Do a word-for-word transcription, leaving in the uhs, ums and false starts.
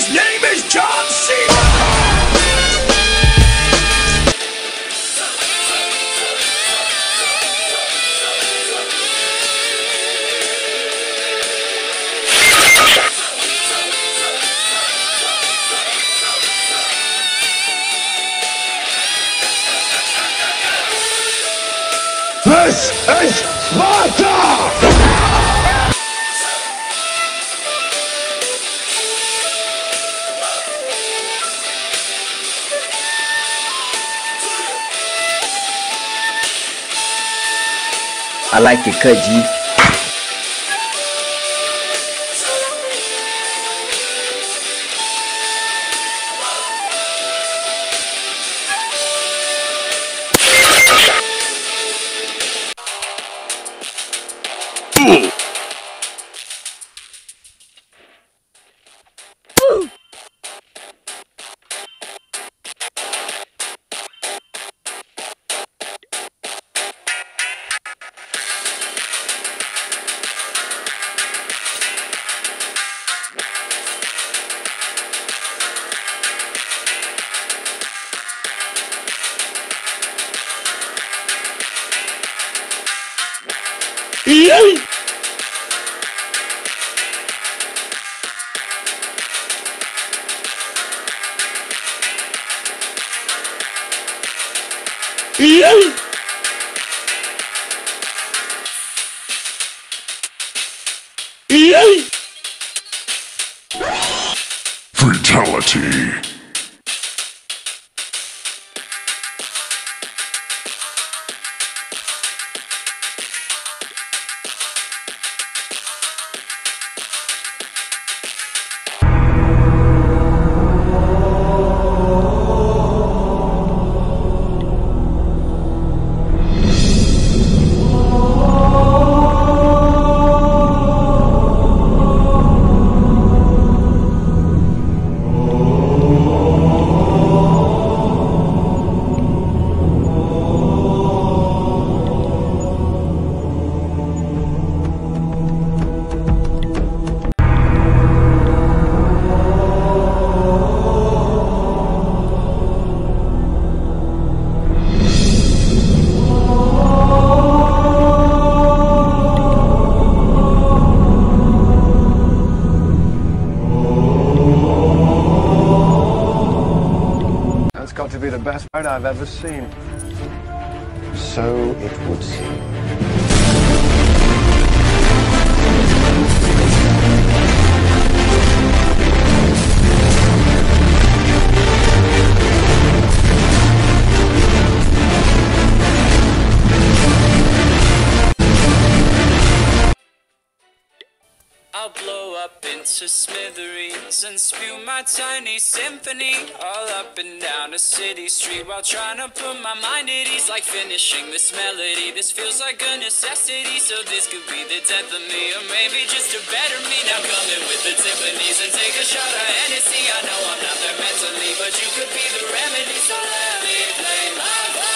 name is John Cena! This is Sparta! I like it, cut G. Yay! Yay! Yay! Fatality. That's got to be the best fight I've ever seen. So it would seem. I'll blow up into smithereens and spew my tiny symphony all up and down a city street while trying to put my mind at ease, like finishing this melody. This feels like a necessity, so this could be the death of me, or maybe just a better me. Now come in with the Tiffany's and take a shot of Hennessy. I know I'm not there mentally, but you could be the remedy, so let me play my part.